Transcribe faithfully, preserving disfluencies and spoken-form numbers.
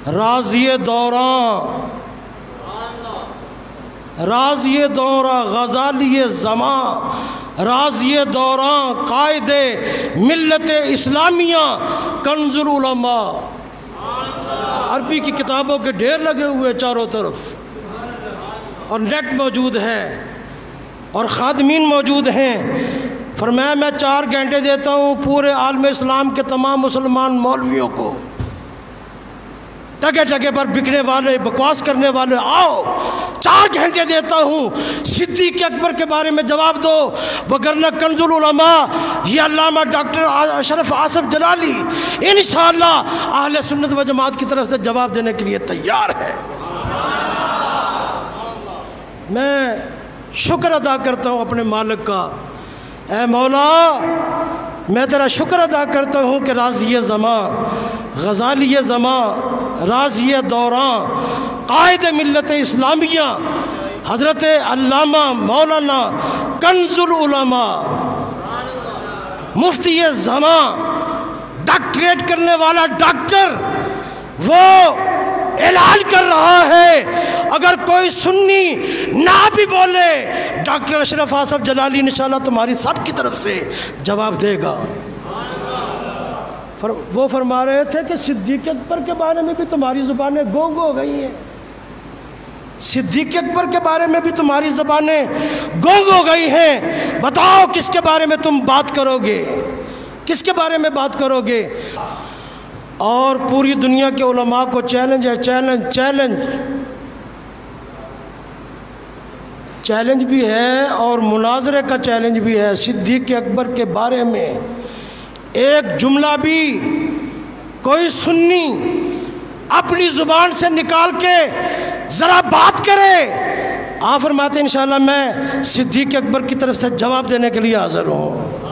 راضی دوراں راضی دوراں غزالی زمان راضی دوراں قائد ملت اسلامیہ کنز العلماء۔ عربی کی کتابوں کے ڈھیر لگے ہوئے چاروں طرف، اور نیٹ موجود ہے اور خادمین موجود ہیں۔ فرمایا میں چار گھنٹے دیتا ہوں پورے عالم اسلام کے تمام مسلمان مولویوں کو، ٹگے ٹگے پر بکنے والے بکواس کرنے والے، آؤ چار گھنٹے دیتا ہوں، صدیق اکبر کے بارے میں جواب دو، وگرنہ کنز العلماء یہ علامہ ڈاکٹر اشرف آصف جلالی انشاءاللہ اہل سنت و جماعت کی طرف سے جواب دینے کے لیے تیار ہے۔ میں شکر ادا کرتا ہوں اپنے مالک کا، اے مولا میں تیرا شکر ادا کرتا ہوں کہ راضی زمان غزالی زمان راضی دوراں قائد ملت اسلامیہ حضرت علامہ مولانا کنز العلماء مفتی زمان ڈاکٹریٹ کرنے والا ڈاکٹر وہ اعلان کر رہا ہے اگر کوئی سنی نہ بھی بولے ڈاکٹر اشرف آصف جلالی انشاءاللہ تمہاری سب کی طرف سے جواب دے گا۔ وہ فرما رہے تھے کہ صدیق اکبر کے بارے میں بھی تمہاری زبانیں گونگ ہو گئی ہیں، صدیق اکبر کے بارے میں بھی تمہاری زبانیں گونگ ہو گئی ہیں، بتاؤ کس کے بارے میں تم بات کرو گے، کس کے بارے میں بات کرو گے؟ اور پوری دنیا کے علماء کو چیلنج ہے، چیلنج چیلنج چیلنج بھی ہے اور مناظرے کا چیلنج بھی ہے۔ صدیق اکبر کے بارے میں ایک جملہ بھی کوئی سنی اپنی زبان سے نکال کے ذرا بات کرے، آپ فرماتے ہیں انشاءاللہ میں صدیق اکبر کی طرف سے جواب دینے کے لیے حاضر ہوں۔